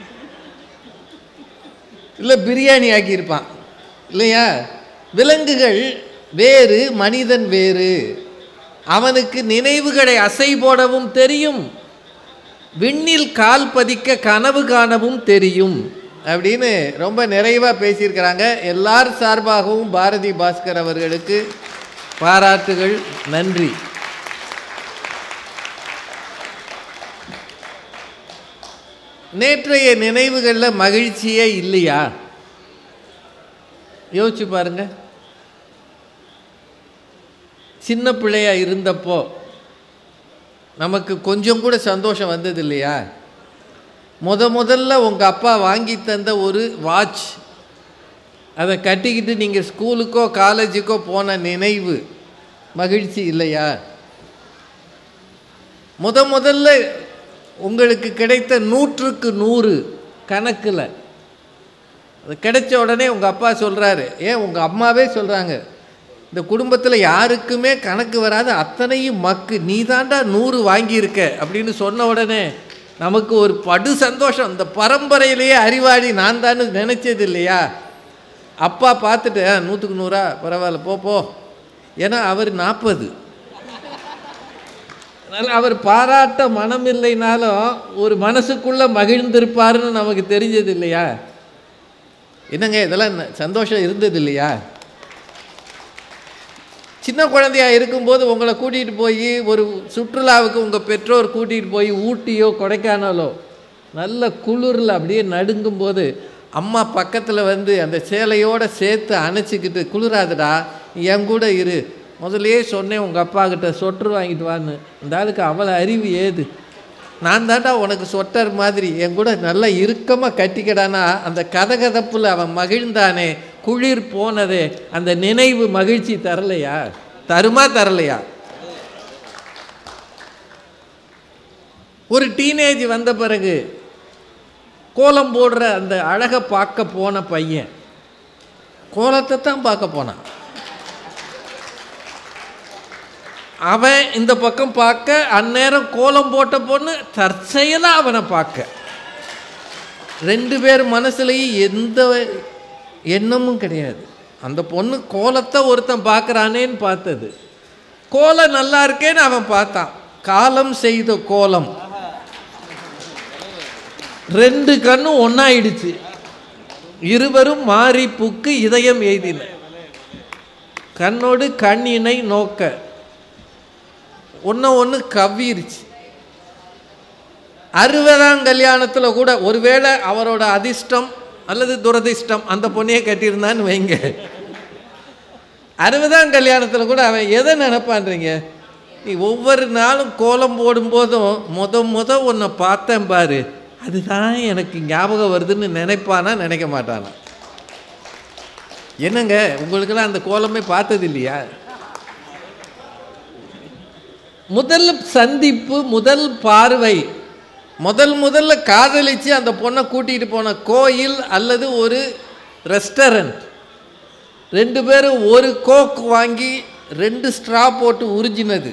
இல்லை பிரியாணி ஆக்கியிருப்பான் இல்லையா? விலங்குகள் வேறு, மனிதன் வேறு. அவனுக்கு நினைவுகளை அசை போடவும் தெரியும், விண்ணில் கால் பதிக்க கனவு காணவும் தெரியும் அப்படின்னு ரொம்ப நிறைவாக பேசியிருக்கிறாங்க. எல்லார் சார்பாகவும் பாரதி பாஸ்கர் அவர்களுக்கு பாராட்டுகள், நன்றி. நேற்றைய நினைவுகளில் மகிழ்ச்சியே இல்லையா? யோசிச்சு பாருங்க. சின்ன பிள்ளையா இருந்தப்போ நமக்கு கொஞ்சம் கூட சந்தோஷம் வந்தது இல்லையா? முத முதல்ல உங்கள் அப்பா வாங்கி தந்த ஒரு வாட்ச், அதை கட்டிக்கிட்டு நீங்கள் ஸ்கூலுக்கோ காலேஜுக்கோ போன நினைவு மகிழ்ச்சி இல்லையா? முத முதல்ல உங்களுக்கு கிடைத்த நூற்றுக்கு நூறு கணக்கில் அது கிடைச்ச உடனே உங்கள் அப்பா சொல்கிறாரு, ஏன் உங்கள் அம்மாவே சொல்கிறாங்க, இந்த குடும்பத்தில் யாருக்குமே கணக்கு வராது, அத்தனையும் மக்கு, நீ தாண்டா நூறு வாங்கியிருக்க அப்படின்னு சொன்ன உடனே நமக்கு ஒரு படு சந்தோஷம். இந்த பரம்பரையிலேயே அறிவாளி நான் தான் நினச்சது இல்லையா? அப்பா பார்த்துட்டு நூற்றுக்கு நூறா பரவாயில்ல போ போ, ஏன்னா அவர் நாற்பது. அதனால் அவர் பாராட்ட மனம் இல்லைனாலும் ஒரு மனசுக்குள்ளே மகிழ்ந்திருப்பாருன்னு நமக்கு தெரிஞ்சது இல்லையா? என்னங்க இதெல்லாம் சந்தோஷம் இருந்தது இல்லையா? சின்ன குழந்தையாக இருக்கும்போது உங்களை கூட்டிகிட்டு போய் ஒரு சுற்றுலாவுக்கு உங்கள் பெற்றோர் கூட்டிகிட்டு போய் ஊட்டியோ கொடைக்கானலோ நல்ல குளிரில் அப்படியே நடுங்கும்போது அம்மா பக்கத்தில் வந்து அந்த சேலையோடு சேர்த்து அணைச்சிக்கிட்டு, குளிராதுடா என் கூட இரு, முதல்லையே சொன்னேன் உங்கள் அப்பா கிட்ட சொட்டர் வாங்கிட்டு வான்னு, இந்த ஆளுக்கு அவ்வளோ அறிவு ஏது, நான் தாண்டா உனக்கு சொட்டர் மாதிரி என் கூட நல்லா இறுக்கமாக கட்டிக்கடானா அந்த கதகதப்பில் அவன் மகிழ்ந்தானே, குளிர் போனதே, அந்த நினைவு மகிழ்ச்சி தரலையா? தருமா தரலையா? ஒரு டீனேஜ் வந்த பிறகு கோலம் போடுற அந்த அழகை பார்க்க போன பையன் கோலத்தை தான் பார்க்க போனான். அவன் இந்த பக்கம் பார்க்க, அந்நேரம் கோலம் போட்ட பொண்ணு தற்செயலாக அவனை பார்க்க. ரெண்டு பேர் மனசுலையும் எந்த எண்ணமும் கிடையாது. அந்த பொண்ணு கோலத்தை ஒருத்தன் பார்க்குறானேன்னு பார்த்தது, கோலம் நல்லா இருக்கேன்னு அவன் பார்த்தான். காலம் செய்த கோலம், ரெண்டு கண்ணும் ஒன்னாயிடுச்சு. இருவரும் மாறி புக்கு இதயம் எய்தின, கண்ணோடு கண்ணினை நோக்க ஒன்று ஒன்று கவ்விருச்சு. அறுபதாம் கல்யாணத்தில் கூட ஒருவேளை அவரோட அதிர்ஷ்டம் அல்லது துரதிர்ஷ்டம் அந்த பொண்ணையே கட்டியிருந்தான்னு வைங்க, அறுபதாம் கல்யாணத்தில் கூட அவன் எதை நினைப்பான்றீங்க, நீ ஒவ்வொரு நாளும் கோலம் போடும்போதும் முத முத உன்னை பார்த்தேன் பாரு, அதுதான் எனக்கு ஞாபகம் வருதுன்னு நினைப்பானா நினைக்க மாட்டானா? என்னங்க உங்களுக்கெல்லாம் அந்த கோலமே பார்த்தது இல்லையா? முதல் சந்திப்பு, முதல் பார்வை, முதல் முதல்ல காதலிச்சு அந்த பொண்ணை கூட்டிகிட்டு போன கோயில் அல்லது ஒரு ரெஸ்டாரண்ட், ரெண்டு பேரும் ஒரு கோக் வாங்கி ரெண்டு ஸ்ட்ரா போட்டு உறிஞ்சினது,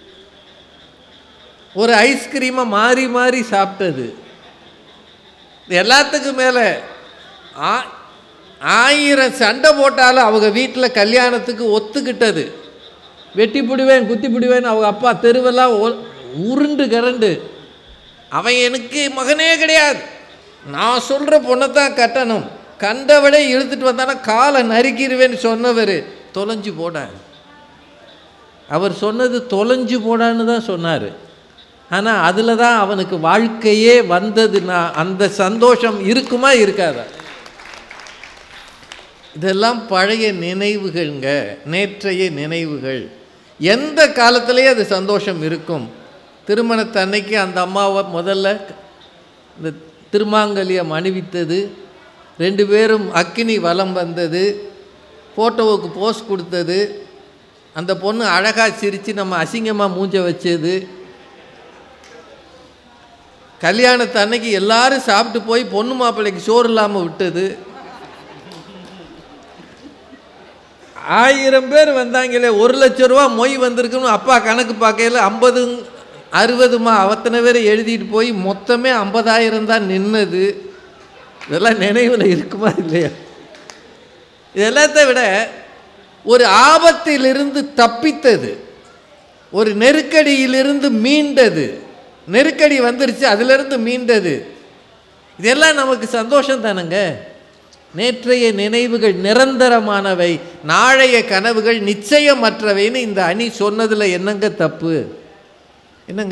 ஒரு ஐஸ்கிரீமை மாறி மாறி சாப்பிட்டது, எல்லாத்துக்கும் மேலே ஆ ஆயிரம் சண்டை போட்டாலும் அவங்க வீட்டில் கல்யாணத்துக்கு ஒத்துக்கிட்டது. வெட்டி பிடிவேன் குத்தி பிடிவேன்னு அவங்க அப்பா தெருவெல்லாம் உருண்டு கரண்டு, அவன் எனக்கு மகனே கிடையாது, நான் சொல்கிற பொண்ணை தான் கட்டணும், கண்டவளே இழுத்துட்டு வந்தானா காலை நறுக்கிடுவேன்னு சொன்னவர் தொலைஞ்சு போடான். அவர் சொன்னது தொலைஞ்சு போடான்னு தான் சொன்னார். ஆனால் அதில் தான் அவனுக்கு வாழ்க்கையே வந்ததுன்னா அந்த சந்தோஷம் இருக்குமா இருக்காதா? இதெல்லாம் பழைய நினைவுகள்ங்க, நேற்றைய நினைவுகள். எந்த காலத்திலேயே அது சந்தோஷம் இருக்கும். திருமணத்தன்னைக்கு அந்த அம்மாவை முதல்ல இந்த திருமாங்கல்யம் அணிவித்தது, ரெண்டு பேரும் அக்கினி வலம் வந்தது, ஃபோட்டோவுக்கு போஸ் கொடுத்தது, அந்த பொண்ணு அழகாக சிரித்து நம்ம அசிங்கமாக மூஞ்ச வச்சது, கல்யாணத்து அன்னைக்கு எல்லாரும் சாப்பிட்டு போய் பொண்ணு மாப்பிள்ளைக்கு சோறு இல்லாமல் விட்டது, ஆயிரம் பேர் வந்தாங்களே ஒரு லட்ச ரூபா மொய் வந்திருக்குன்னு அப்பா கணக்கு பார்க்கையில் ஐம்பது அறுபதுமா அத்தனை பேர் எழுதிட்டு போய் மொத்தமே ஐம்பதாயிரம் தான் நின்னது. இதெல்லாம் நினைவில் இருக்குமா இல்லையா? இதெல்லாத்த விட ஒரு ஆபத்திலிருந்து தப்பித்தது, ஒரு நெருக்கடியிலிருந்து மீண்டது, நெருக்கடி வந்துருச்சு அதிலிருந்து மீண்டது, இதெல்லாம் நமக்கு சந்தோஷம் தானங்க. நேற்றைய நினைவுகள் நிரந்தரமானவை, நாளைய கனவுகள் நிச்சயமற்றவைன்னு இந்த அணி சொன்னதில் என்னங்க தப்பு? என்னங்க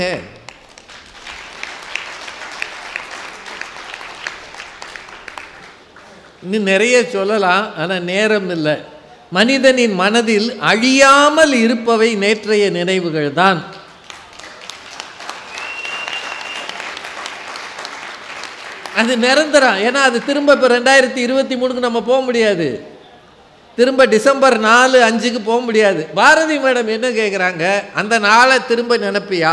இன்னும் நிறைய சொல்லலாம், ஆனால் நேரம் இல்லை. மனிதனின் மனதில் அழியாமல் இருப்பவை நேற்றைய நினைவுகள் தான். அது நிரந்தரம். ஏன்னா அது திரும்ப இப்போ ரெண்டாயிரத்தி இருபத்தி மூணுக்கு நம்ம போக முடியாது, திரும்ப டிசம்பர் நாலு அஞ்சுக்கு போக முடியாது. பாரதி மேடம் என்ன கேட்குறாங்க, அந்த நாளை திரும்ப நினைப்பியா?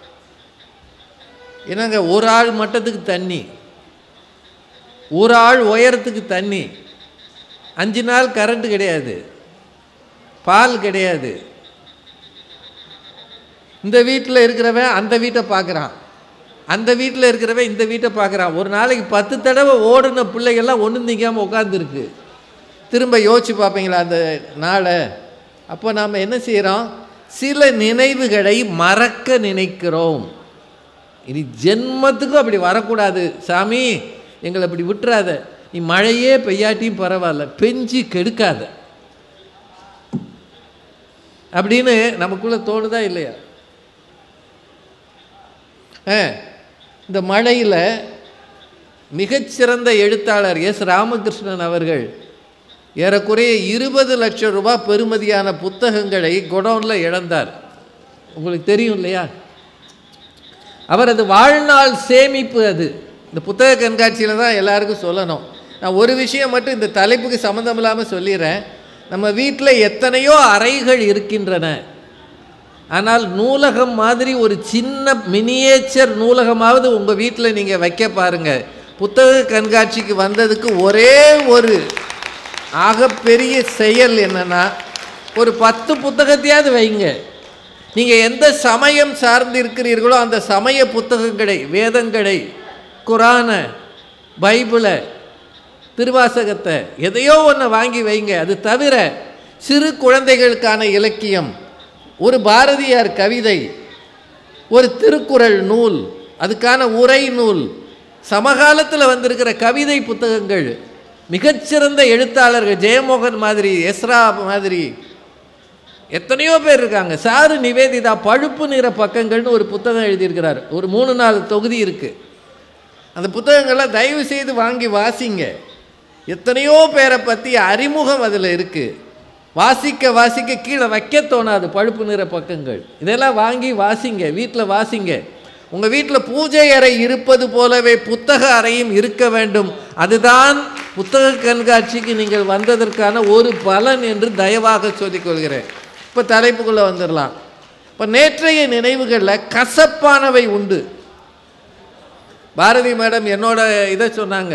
என்னங்க ஒரு ஆள் மட்டத்துக்கு தண்ணி, ஒரு ஆள் உயரத்துக்கு தண்ணி, அஞ்சு நாள் கரண்ட்டு கிடையாது, பால் கிடையாது. இந்த வீட்டில் இருக்கிறவன் அந்த வீட்டை பார்க்குறான், அந்த வீட்டில் இருக்கிறவன் இந்த வீட்டை பார்க்குறான். ஒரு நாளைக்கு பத்து தடவை ஓடின பிள்ளைகள்லாம் ஒன்றும் திங்காமல் உட்காந்துருக்கு. திரும்ப யோசிச்சு பார்ப்பீங்களா அந்த நாளை? அப்போ நாம் என்ன செய்கிறோம்? சில நினைவுகளை மறக்க நினைக்கிறோம். இனி ஜென்மத்துக்கும் அப்படி வரக்கூடாது சாமி, எங்களை அப்படி விட்டுறாத, நீ மழையே பெய்யாட்டியும் பரவாயில்ல, பெஞ்சு கெடுக்காத அப்படின்னு நமக்குள்ளே தோணுதா இல்லையா? இந்த மழையில் மிகச்சிறந்த எழுத்தாளர் எஸ் ராமகிருஷ்ணன் அவர்கள் ஏறக்குறைய இருபது லட்சம் ரூபாய் பெறுமதியான புத்தகங்களை குடோனில் இழந்தார். உங்களுக்கு தெரியும் இல்லையா? அவரது வாழ்நாள் சேமிப்பு அது. இந்த புத்தக கண்காட்சியில் தான் எல்லாருக்கும் சொல்லணும். நான் ஒரு விஷயம் மட்டும் இந்த தலைப்புக்கு சம்மந்தம் இல்லாமல் சொல்லிடுறேன். நம்ம வீட்டில் எத்தனையோ அறைகள் இருக்கின்றன, ஆனால் நூலகம் மாதிரி ஒரு சின்ன மினியேச்சர் நூலகமாவது உங்கள் வீட்டில் நீங்கள் வைக்க பாருங்கள். புத்தக கண்காட்சிக்கு வந்ததுக்கு ஒரே ஒரு ஆகப்பெரிய செயல் என்னென்னா, ஒரு பத்து புத்தகத்தையாவது வைங்க. நீங்கள் எந்த சமயம் சார்ந்து இருக்கிறீர்களோ அந்த சமய புத்தகங்களை, வேதங்களை, குரானை, பைபிளை, திருவாசகத்தை, எதையோ ஒன்று வாங்கி வைங்க. அது தவிர சிறு குழந்தைகளுக்கான இலக்கியம், ஒரு பாரதியார் கவிதை, ஒரு திருக்குறள் நூல், அதுக்கான உரை நூல், சமகாலத்தில் வந்திருக்கிற கவிதை புத்தகங்கள், மிகச்சிறந்த எழுத்தாளர்கள் ஜெயமோகன் மாதிரி, எஸ்ரா மாதிரி எத்தனையோ பேர் இருக்காங்க. சாரு நிவேதிதா பழுப்பு நிற பக்கங்கள்னு ஒரு புத்தகம் எழுதியிருக்கிறார். ஒரு மூணு நாலு தொகுதி இருக்குது. அந்த புத்தகங்களை தயவு செய்து வாங்கி வாசிங்க. எத்தனையோ பேரை பற்றி அறிமுகம் அதில் இருக்குது. வாசிக்க வாசிக்க கீழே வைக்க தோணாது பழுப்பு நிற பக்கங்கள். இதெல்லாம் வாங்கி வாசிங்க, வீட்டில் வாசிங்க. உங்கள் வீட்டில் பூஜை அறை இருப்பது போலவே புத்தக அறையும் இருக்க வேண்டும். அதுதான் புத்தக கண்காட்சிக்கு நீங்கள் வந்ததற்கான ஒரு பலன் என்று தயவாக சொல்லிக்கொள்கிறேன். இப்போ தலைப்புக்குள்ளே வந்துடலாம். இப்போ நேற்றைய நினைவுகளில் கசப்பானவை உண்டு. பாரதி மேடம் என்னோட இதை சொன்னாங்க.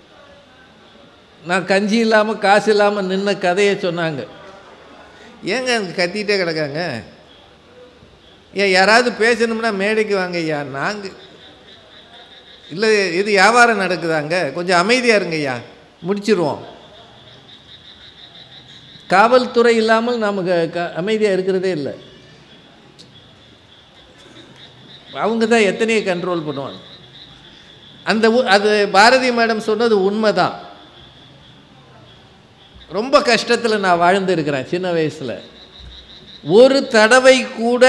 நான் கஞ்சி இல்லாமல் காசு இல்லாமல் நின்ன கதையை சொன்னாங்க. ஏங்க அங்கே கத்திகிட்டே கிடக்காங்க? ஏன் யாராவது பேசணும்னா மேடைக்கு வாங்க ஐயா. நாங்கள் இல்லை, இது வியாபாரம் நடக்குதாங்க, கொஞ்சம் அமைதியாக இருங்க ஐயா, முடிச்சிருவோம். காவல்துறை இல்லாமல் நமக்கு க அமைதியாக இருக்கிறதே இல்லை. அவங்க தான் எத்தனையோ கண்ட்ரோல் பண்ணுவாங்க. அந்த அது பாரதி மேடம் சொன்னது உண்மைதான். ரொம்ப கஷ்டத்தில் நான் வாழ்ந்துருக்கிறேன் சின்ன வயசில். ஒரு தடவை கூட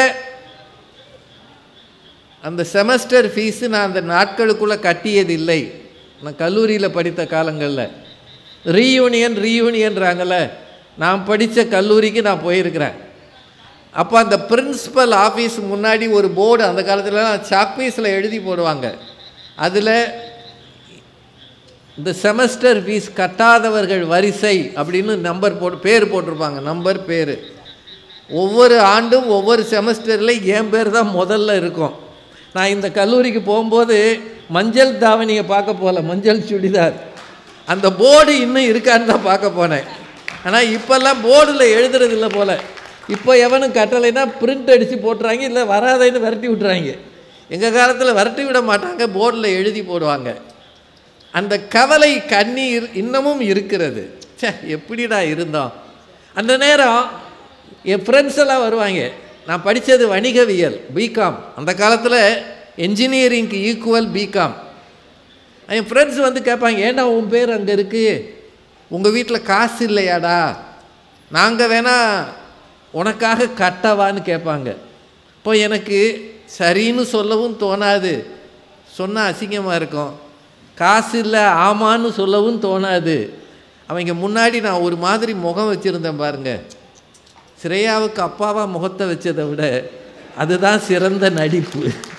அந்த செமஸ்டர் ஃபீஸு நான் அந்த நாட்களுக்குள்ளே கட்டியதில்லை. நான் கல்லூரியில் படித்த காலங்களில் ரீயூனியன் ரீயூனியன்றாங்கல்ல, நான் படித்த கல்லூரிக்கு நான் போயிருக்கிறேன். அப்போ அந்த பிரின்ஸிபல் ஆஃபீஸ் முன்னாடி ஒரு போர்டு, அந்த காலத்துலலாம் சாக்பீஸில் எழுதி போடுவாங்க. அதில் இந்த செமஸ்டர் ஃபீஸ் கட்டாதவர்கள் வரிசை அப்படின்னு நம்பர் போட்டு பேர் போட்டிருப்பாங்க. நம்பர் பேர் ஒவ்வொரு ஆண்டும் ஒவ்வொரு செமஸ்டரில் என் பேர் தான் முதல்ல இருக்கும். நான் இந்த கல்லூரிக்கு போகும்போது மஞ்சள் தாவணியை பார்க்க போகல, மஞ்சள் சுடிதார். அந்த போர்டு இன்னும் இருக்கான்னு தான் பார்க்க போனேன். ஆனால் இப்போல்லாம் போர்டில் எழுதுறதில்ல போல். இப்போ எவனும் கட்டலைன்னா பிரிண்ட் அடித்து போட்டுறாங்க, இல்லை வராதைன்னு விரட்டி விட்டுறாங்க. எங்கள் காலத்தில் விரட்டி விட மாட்டாங்க, போர்டில் எழுதி போடுவாங்க. அந்த கவலை கண்ணீர் இன்னமும் இருக்கிறது. சே, எப்படிடா இருந்தோம் அந்த நேரம். என் ஃப்ரெண்ட்ஸ் எல்லாம் வருவாங்க. நான் படித்தது வணிகவியல், பிகாம். அந்த காலத்தில் என்ஜினியரிங்க்கு ஈக்குவல் பிகாம். என் ஃப்ரெண்ட்ஸ் வந்து கேட்பாங்க, ஏன்னா உன் பேர் அங்கே இருக்குது, உங்கள் வீட்டில் காசு இல்லையாடா, நாங்கள் வேணால் உனக்காக கட்டவான்னு கேட்பாங்க. இப்போ எனக்கு சரின்னு சொல்லவும் தோணாது, சொன்னால் அசிங்கமாக இருக்கும். காசு இல்லை ஆமான்னு சொல்லவும் தோணாது. அவங்க முன்னாடி நான் ஒரு மாதிரி முகம் வச்சுருந்தேன் பாருங்கள். ஸ்ரேயாவுக்கு அப்பாவாக முகத்தை வச்சதை விட அதுதான் சிறந்த நடிப்பு.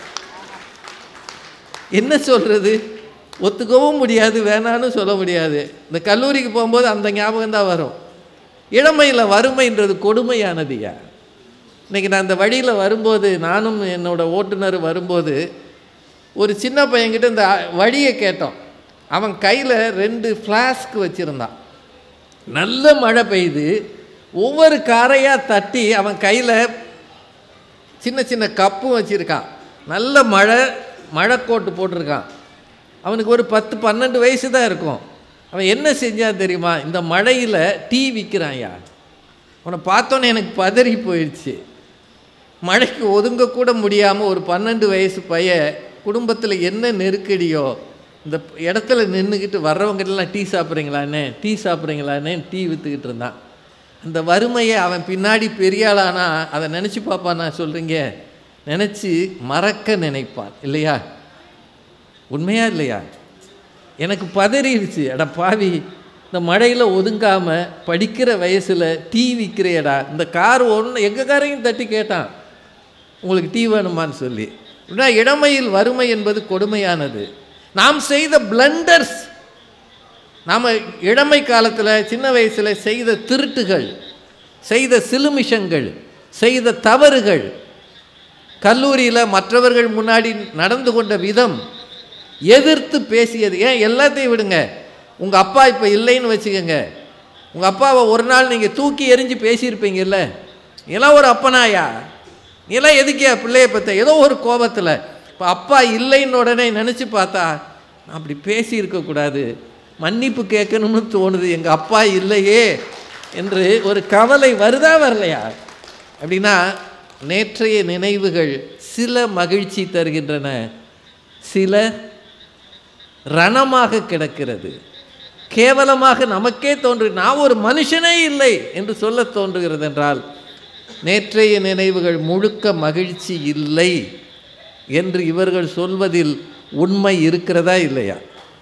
என்ன சொல்கிறது, ஒத்துக்கவும் முடியாது, வேணான்னு சொல்ல முடியாது. இந்த கல்லூரிக்கு போகும்போது அந்த ஞாபகம் தான் வரும். இளமையில் வறுமைன்றது கொடுமையானதுயா. இன்றைக்கி நான் அந்த வழியில் வரும்போது, நானும் என்னோடய ஓட்டுநர் வரும்போது, ஒரு சின்ன பையன்கிட்ட இந்த வழியை கேட்டோம். அவன் கையில் ரெண்டு ஃப்ளாஸ்க் வச்சுருந்தான். நல்ல மழை பெய்யுது, ஒவ்வொரு காரையாக தட்டி அவன் கையில் சின்ன சின்ன கப்பும் வச்சுருக்கான். நல்ல மழை, மழைக்கோட்டு போட்டிருக்கான். அவனுக்கு ஒரு பத்து பன்னெண்டு வயசு தான் இருக்கும். அவன் என்ன செஞ்சான் தெரியுமா, இந்த மழையில் டீ விற்கிறான். யார் அவனை பார்த்தோன்னே எனக்கு பதறி போயிடுச்சு. மழைக்கு ஒதுங்கக்கூட முடியாமல் ஒரு பன்னெண்டு வயசு பையன், குடும்பத்தில் என்ன நெருக்கடியோ, இந்த இடத்துல நின்றுக்கிட்டு வர்றவங்கெல்லாம் டீ சாப்பிட்றீங்களாண்ணே, டீ சாப்பிட்றீங்களாண்ணே டீ விற்றுக்கிட்டு இருந்தான். அந்த வறுமையை அவன் பின்னாடி பெரியாளானா அதை நினச்சி பார்ப்பான். நான் சொல்கிறீங்க, நினச்சி மறக்க நினைப்பான் இல்லையா? உண்மையா இல்லையா? எனக்கு பதறிடுச்சு. அட பாவி, இந்த மழையில் ஒதுங்காமல் படிக்கிற வயசில் டீ விற்கிறையடா. இந்த கார் ஒன்று எங்கள் காரையும் தட்டி கேட்டான், உங்களுக்கு டீ வேணுமான்னு சொல்லி. அப்படின்னா இளமையில் வறுமை என்பது கொடுமையானது. நாம் செய்த பிளண்டர்ஸ், நாம் இளமை காலத்தில் சின்ன வயசில் செய்த திருட்டுகள், செய்த சிலுமிஷங்கள், செய்த தவறுகள், கல்லூரியில் மற்றவர்கள் முன்னாடி நடந்து கொண்ட விதம், எதிர்த்து பேசியது. ஏன் எல்லாத்தையும் விடுங்க, உங்கள் அப்பா இப்போ இல்லைன்னு வச்சுக்கோங்க, உங்கள் அப்பாவை ஒரு நாள் நீங்கள் தூக்கி எறிஞ்சு பேசியிருப்பீங்கல்ல, நீலாம் ஒரு அப்பனாயா, நீலாம் எதுக்கியா பிள்ளையை பற்ற, ஏதோ ஒரு கோபத்தில். இப்போ அப்பா இல்லைன்னு உடனே நினச்சி பார்த்தா நான் அப்படி பேசியிருக்கக்கூடாது, மன்னிப்பு கேட்கணும்னு தோணுது, எங்கள் அப்பா இல்லையே என்று ஒரு கவலை வருதா வரலையா? அப்படின்னா நேற்றைய நினைவுகள் சில மகிழ்ச்சி தருகின்றன, சில ரணமாக கிடக்கிறது. கேவலமாக நமக்கே தோன்று, நான் ஒரு மனுஷனே இல்லை என்று சொல்ல தோன்றுகிறது என்றால் நேற்றைய நினைவுகள் முழுக்க மகிழ்ச்சி இல்லை என்று இவர்கள் சொல்வதில் உண்மை இருக்கிறதா இல்லையா?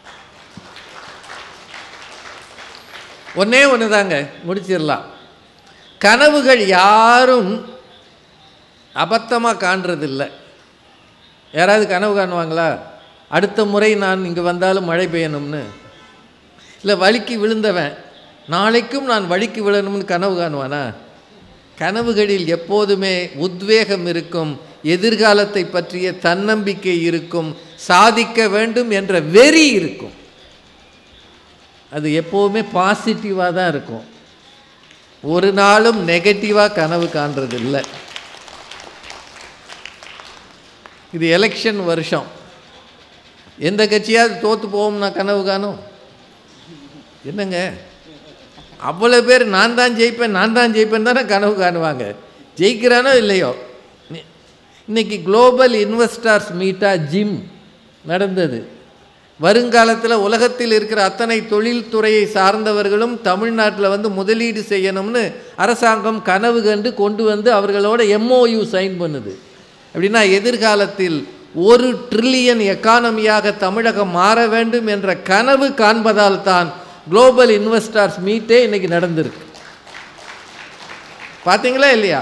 ஒன்னே ஒன்று தாங்க, முடிச்சிடலாம். கனவுகள் யாரும் அபத்தமாக காண்றதில்லை. யாராவது கனவு காணுவாங்களா? அடுத்த முறை நான் இங்கே வந்தாலும் மழை பெய்யணும்னு, இல்லை வலிக்கு விழுந்தவன் நாளைக்கும் நான் வலிக்கு விழணும்னு கனவு காணுவானா? கனவுகளில் எப்போதுமே உத்வேகம் இருக்கும், எதிர்காலத்தை பற்றிய தன்னம்பிக்கை இருக்கும், சாதிக்க வேண்டும் என்ற வெறி இருக்கும். அது எப்போவுமே பாசிட்டிவாக தான் இருக்கும். ஒரு நாளும் நெகட்டிவாக கனவு காண்றது இல்லை. இது எலெக்ஷன் வருஷம், எந்த கட்சியாவது தோற்று போவோம்னா கனவு காணும்? என்னங்க, அவ்வளோ பேர் நான் தான் ஜெயிப்பேன் நான் தான் ஜெயிப்பேன் தானே கனவு காணுவாங்க. ஜெயிக்கிறானோ இல்லையோ. இன்னைக்கு குளோபல் இன்வெஸ்டர்ஸ் மீட்டாக ஜிம் நடந்தது. வருங்காலத்தில் உலகத்தில் இருக்கிற அத்தனை தொழில்துறையை சார்ந்தவர்களும் தமிழ்நாட்டில் வந்து முதலீடு செய்யணும்னு அரசாங்கம் கனவு கண்டு கொண்டு வந்து அவர்களோட எம்ஓயு சைன் பண்ணுது. அப்படின்னா எதிர்காலத்தில் ஒரு ட்ரில்லியன் எக்கானமியாக தமிழகம் மாற வேண்டும் என்ற கனவு காண்பதால் தான் குளோபல் இன்வெஸ்டர்ஸ் மீட்டே இன்னைக்கு நடந்திருக்கு. பார்த்தீங்களா இல்லையா?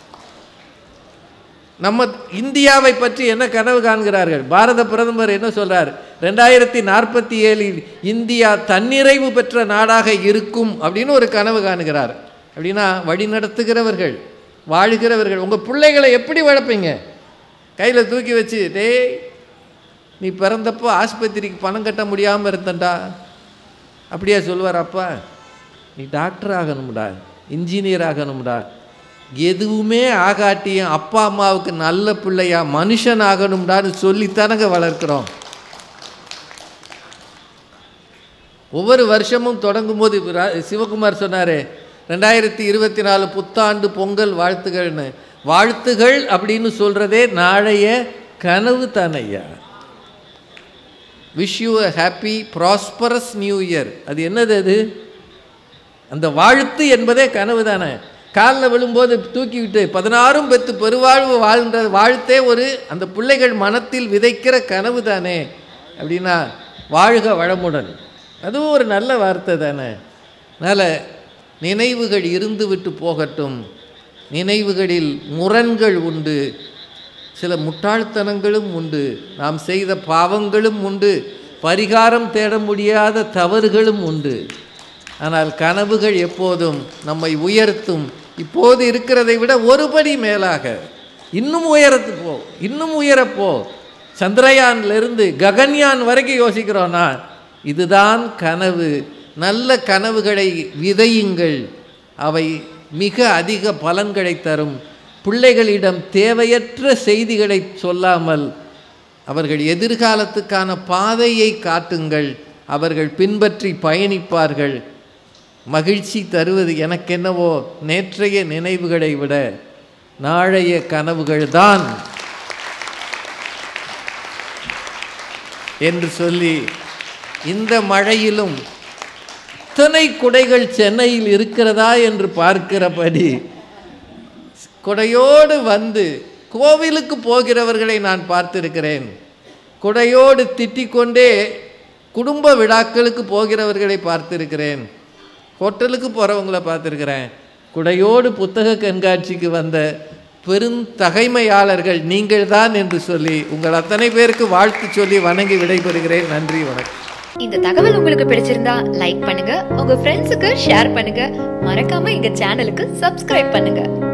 நம்ம இந்தியாவை பற்றி என்ன கனவு காண்கிறார்கள்? பாரத பிரதமர் என்ன சொல்றார்? ரெண்டாயிரத்தி நாற்பத்தி ஏழில் இந்தியா தன்னிறைவு பெற்ற நாடாக இருக்கும் அப்படின்னு ஒரு கனவு காணுகிறார். அப்படின்னா வழி நடத்துகிறவர்கள், வாழுகிறவர்கள், உங்கள் பிள்ளைகளை எப்படி வளர்ப்பீங்க? கையில் தூக்கி வச்சு, டேய் நீ பிறந்தப்போ ஆஸ்பத்திரிக்கு பணம் கட்ட முடியாமல் இருந்தண்டா அப்படியா சொல்லுவார்? அப்பா நீ டாக்டர் ஆகணும்டா, இன்ஜினியர் ஆகணும்டா, எதுவுமே ஆகாட்டியும் அப்பா அம்மாவுக்கு நல்ல பிள்ளையா மனுஷன் ஆகணும்டான்னு சொல்லித்தானங்க வளர்க்குறோம். ஒவ்வொரு வருஷமும் தொடங்கும் போது சிவகுமார் சொன்னார், ரெண்டாயிரத்தி இருபத்தி நாலு புத்தாண்டு பொங்கல் வாழ்த்துகள்னு. வாழ்த்துகள் அப்படின்னு சொல்கிறதே நாளைய கனவு தானையா. Wish you a happy prosperous new year. அது என்னது? அது அந்த வாழ்த்து என்பதே கனவு தானே. காலில் விழும்போது தூக்கிவிட்டு பதினாறும் பெற்று பெருவாழ்வு வாழ்ந்த வாழ்த்தே ஒரு அந்த பிள்ளைகள் மனத்தில் விதைக்கிற கனவு தானே. அப்படின்னா வாழ்க வளமுடன், அதுவும் ஒரு நல்ல வார்த்தை தானே. அதனால் நினைவுகள் இருந்து விட்டு போகட்டும். நினைவுகளில் முரண்கள் உண்டு, சில முட்டாள்தனங்களும் உண்டு, நாம் செய்த பாவங்களும் உண்டு, பரிகாரம் தேட முடியாத தவறுகளும் உண்டு. ஆனால் கனவுகள் எப்போதும் நம்மை உயர்த்தும். இப்போது இருக்கிறதை விட ஒருபடி மேலாக இன்னும் உயரத்து போ, இன்னும் உயரப்போ. சந்திரயான்லேருந்து ககன்யான் வரைக்கும் யோசிக்கிறோன்னா இதுதான் கனவு. நல்ல கனவுகளை விதையுங்கள், அவை மிக அதிக பலன்களை தரும். பிள்ளைகளிடம் தேவையற்ற செய்திகளை சொல்லாமல் அவர்கள் எதிர்காலத்துக்கான பாதையை காட்டுங்கள், அவர்கள் பின்பற்றி பயணிப்பார்கள். மகிழ்ச்சி தருவது எனக்கென்னவோ நேற்றைய நினைவுகளை விட நாளைய கனவுகள் தான் என்று சொல்லி, இந்த மழையிலும் இத்தனை குடைகள் சென்னையில் இருக்கிறதா என்று பார்க்கிறபடி குடையோடு வந்து கோவிலுக்கு போகிறவர்களை நான் பார்த்திருக்கிறேன். குடையோடு திட்டிக்கொண்டே குடும்ப விழாக்களுக்கு போகிறவர்களை பார்த்திருக்கிறேன். ஹோட்டலுக்கு போகிறவங்களை பார்த்துருக்கிறேன். குடையோடு புத்தக கண்காட்சிக்கு வந்த பெருந்தகைமையாளர்கள் நீங்கள் தான் என்று சொல்லி உங்கள் அத்தனை பேருக்கு வாழ்த்து சொல்லி வணங்கி விடைபெறுகிறேன். நன்றி, வணக்கம். இந்த தகவல் உங்களுக்கு பிடிச்சிருந்தா லைக் பண்ணுங்க, உங்க ஃப்ரெண்ட்ஸுக்கு ஷேர் பண்ணுங்க, மறக்காம எங்க சேனலுக்கு சப்ஸ்கிரைப் பண்ணுங்க.